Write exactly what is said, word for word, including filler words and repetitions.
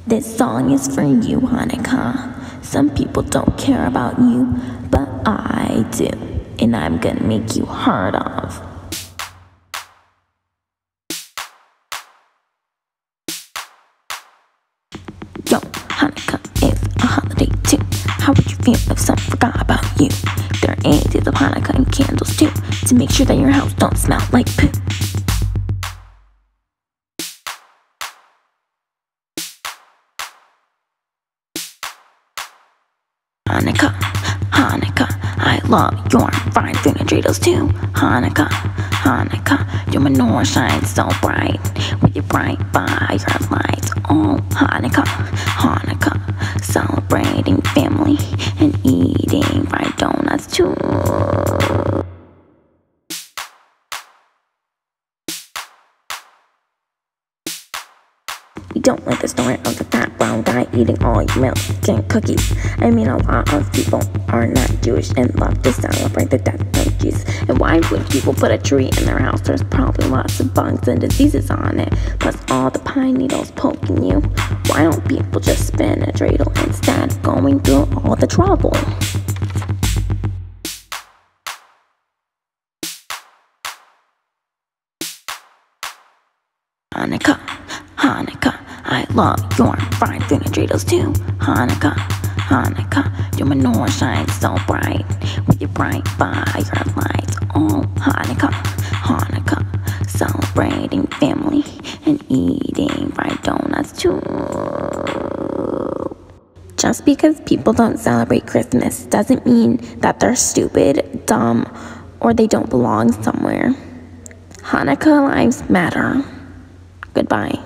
This song is for you, Hanukkah. Some people don't care about you, but I do, and I'm gonna make you heard of. Yo, Hanukkah is a holiday too. How would you feel if some forgot about you? There are eight days of Hanukkah and candles too, to make sure that your house don't smell like poo. Hanukkah, Hanukkah, I love your fried food and dreidels too. Hanukkah, Hanukkah, your menorah shines so bright with your bright fire lights. Oh, Hanukkah, Hanukkah, celebrating family and eating fried donuts too. We don't like the story of the fat brown guy eating all your milk and cookies. I mean, a lot of people are not Jewish and love to celebrate the death of Jesus. And why would people put a tree in their house? There's probably lots of bugs and diseases on it, plus all the pine needles poking you. Why don't people just spin a dreidel instead of going through all the trouble? Hanukkah, Hanukkah, I love your fried food and dreidels too. Hanukkah, Hanukkah, your menorah shines so bright with your bright fire lights. Oh, Hanukkah, Hanukkah, celebrating family and eating fried donuts too. Just because people don't celebrate Christmas doesn't mean that they're stupid, dumb, or they don't belong somewhere. Hanukkah lives matter. Goodbye.